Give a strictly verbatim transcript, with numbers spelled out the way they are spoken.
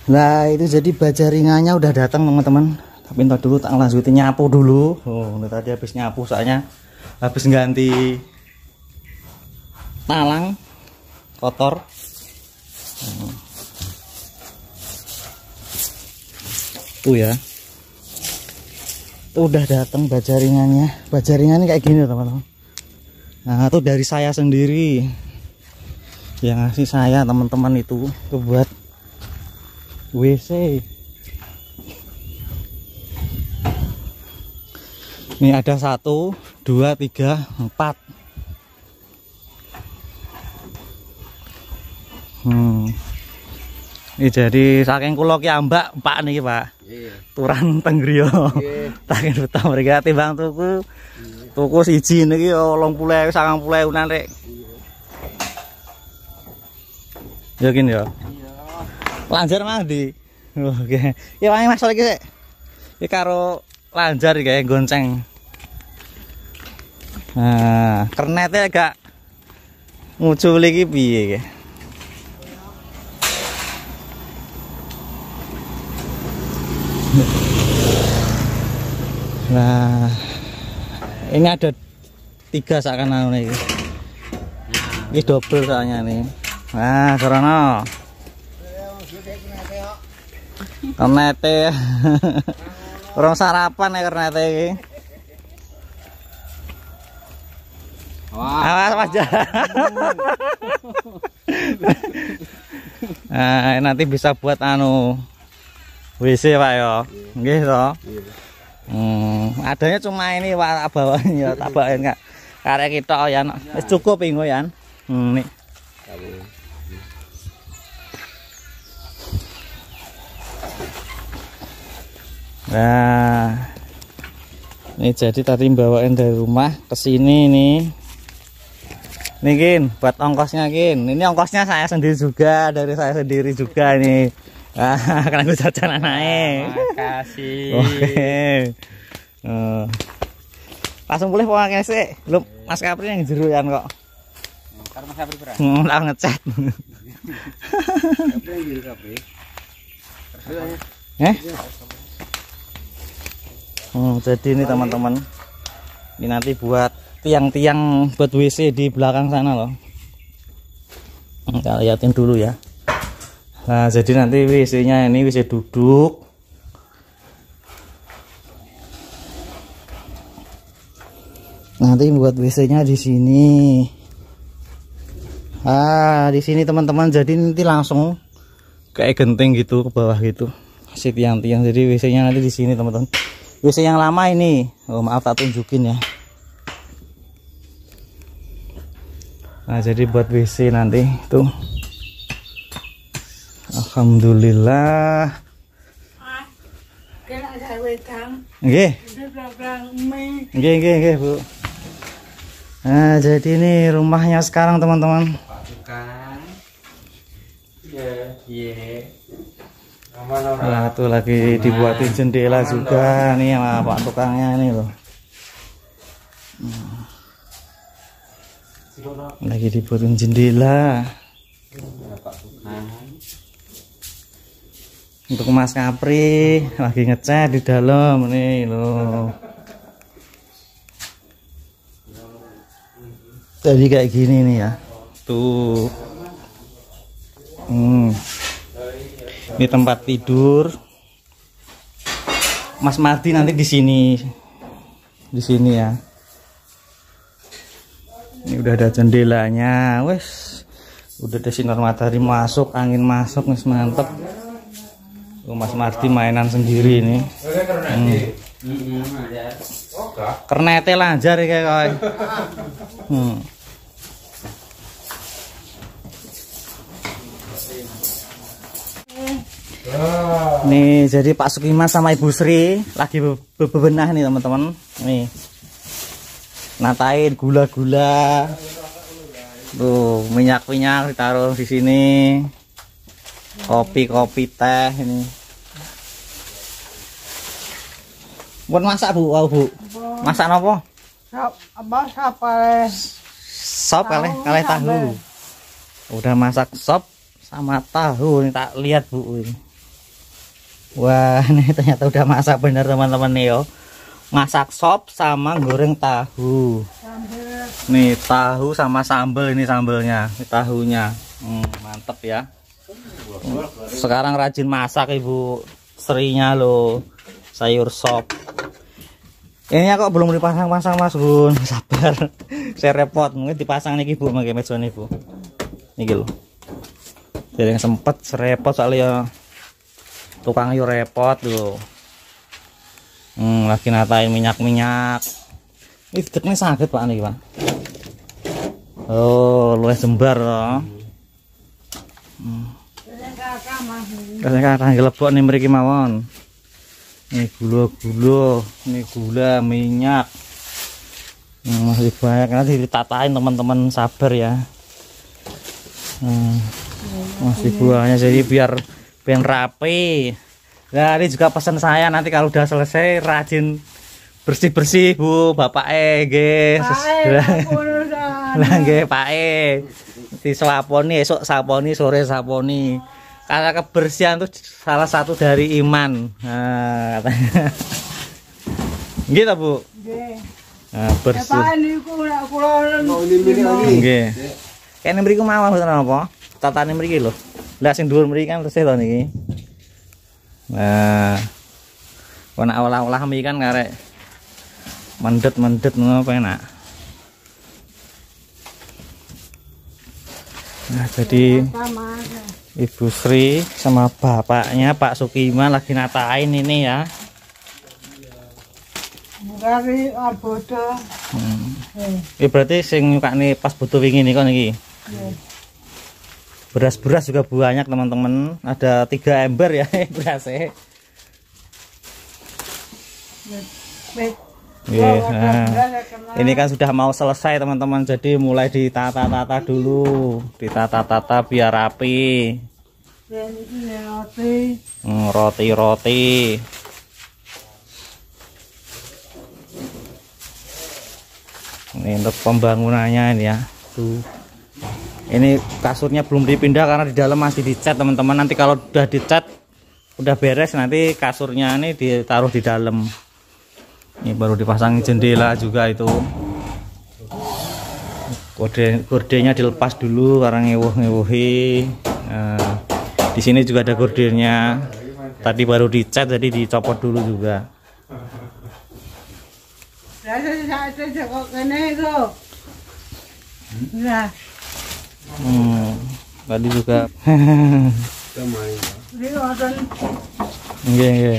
Nah itu jadi baja ringannya udah datang teman-teman. Tapi ntar dulu tak lanjutin nyapu dulu. Oh ini tadi habis nyapu soalnya habis ganti talang kotor. Hmm. Tuh ya. Tuh udah datang baja ringannya. Baja ringannya kayak gini teman-teman. Nah itu dari saya sendiri. Yang ngasih saya teman-teman itu tuh buat W C. Ini ada satu, dua, tiga, empat. Hmm. Ini jadi saking kulo ki ambak Pak niki Pak. Iya. Turan Tenggriyo. Iya. Saking betah mereka timbang tuku. Tuku siji niki delapan puluh ribu, sembilan puluh ribu rek. Iya. Yakin ya? Iya. Lanjar mandi. Oke. Ya wangi Mas iki sik. Iki karo lanjar iki kayak gonceng. Nah, kernete agak ngucul iki piye iki? Nah, ini ada tiga seakan anu ini. Ini double soalnya nih. Nah, karena kernete. Orang sarapan ya kernete iki. Awas aja. Nah, nanti bisa buat anu W C Pak ya. Nggih toh. Hmm, adanya cuma ini Pak bawain ya, tak bawain Kak. Karek kita ya. Wis cukup inggo ya. Hmm, nih. Nah, ini jadi tadi bawain dari rumah ke sini nih. Nih Kin, buat ongkosnya Kin. Ini ongkosnya saya sendiri juga, dari saya sendiri juga nih. Ah, karena gue jajan anaknya. Makasih. Oke. Uh, langsung boleh pakai sih. Belum Mas Kapri yang jeru kan kok. Karena Mas Kapri berapa? Hmm, tak ngecat. Kapri yang jeru Kapri. Eh? Hmm, jadi ini teman-teman. Ini nanti buat tiang-tiang buat W C di belakang sana loh. Kita liatin dulu ya. Nah, jadi nanti W C-nya ini W C duduk. Nanti buat W C-nya di sini. Ah, di sini teman-teman. Jadi nanti langsung kayak genting gitu ke bawah gitu. Si tiang-tiang. Jadi W C-nya nanti di sini teman-teman. W C yang lama ini. Oh, maaf tak tunjukin ya. Nah, jadi buat W C nanti tuh. Alhamdulillah. Nggih. Nggih, nggih, nggih, Bu. Nah, jadi ini rumahnya sekarang, teman-teman. Nah, tuh lagi dibuatin jendela juga nih sama Pak tukangnya ini loh. Lagi dibuatin jendela. Untuk Mas Kapri lagi ngecat di dalam nih loh. Jadi kayak gini nih ya. Tuh. Hmm. Ini tempat tidur. Mas Mardi nanti di sini. Di sini ya. Ini udah ada jendelanya. Wes. Udah ada sinar matahari masuk, angin masuk, nih mantep. Oh, Mas Mardi mainan sendiri ini. Hmm. Kernete lanjar ya kayak. Hmm. Nih jadi Pak Sukiman sama Ibu Sri lagi bebenah nih teman-teman. Nih natain gula-gula. Tuh minyak-minyak ditaruh di sini. Kopi-kopi teh ini. Buat masak Bu, wow Bu. Masak apa? Sop, apa sop kali? Sop kali, kali tahu. Udah masak sop sama tahu nih, tak lihat Bu ini. Wah, ini ternyata udah masak bener teman-teman nih yo. Masak sop sama goreng tahu. Nih tahu sama sambel, ini sambelnya, ini tahunya. Hmm, mantep ya. Sekarang rajin masak Ibu Srinya loh, sayur sop. Ini kok belum dipasang-pasang Mas Gun, sabar. Saya repot, mungkin dipasang nih Bu, pakai meja nih Bu. Nih loh. Jadi yang sempet serepot soalnya ya. Tukang yo repot loh. Hmm, lagi natain minyak-minyak. Ini dekne sakit Pak nih Pak. Oh, luwih jembar loh. Hmm. Kasih kakak gelebok nih mriki mawon. Ini gula-gula, ini gula, minyak. Hmm, masih banyak nanti ditatain teman-teman, sabar ya. Hmm, masih banyak jadi biar biar rapi. Nah, ini juga pesan saya nanti kalau udah selesai rajin bersih-bersih Bu, Bapak E, nggih. Lah nggih, Pak E. Diswaponi esuk saponi, sore saponi. Karena kebersihan itu salah satu dari iman. Nah, katanya. Gitu Bu. Nggih. Nah, bersih. Ya Pak niku nek kula nggih. Kene mriku mawon mboten apa? Tatane mriki lho. Lah sing dhuwur mriki kan resih to niki. Nah. Wana olah-olah mie kan karek mendet-mendet ngono penak. Nah, jadi Ibu Sri sama bapaknya Pak Sukiman lagi natain ini ya. Dari abodo. Hmm. Ini berarti sing nyukane pas butuh wingi niku niki. Beras-beras juga banyak teman-teman. Ada tiga ember ya berasnya. Yeah, nah, ini kan sudah mau selesai teman-teman, jadi mulai ditata-tata dulu, ditata-tata biar rapi. Hmm, roti-roti. Ini untuk pembangunannya ini ya. Tuh. Ini kasurnya belum dipindah karena di dalam masih dicat teman-teman. Nanti kalau udah dicat, udah beres nanti kasurnya ini ditaruh di dalam. Ini baru dipasang jendela juga itu. Kode gordenya dilepas dulu karena ngewuh-ngewuhi. Nah, di sini juga ada gordennya. Tadi baru dicat jadi dicopot dulu juga. Hmm, tadi juga. Nggih, nggih.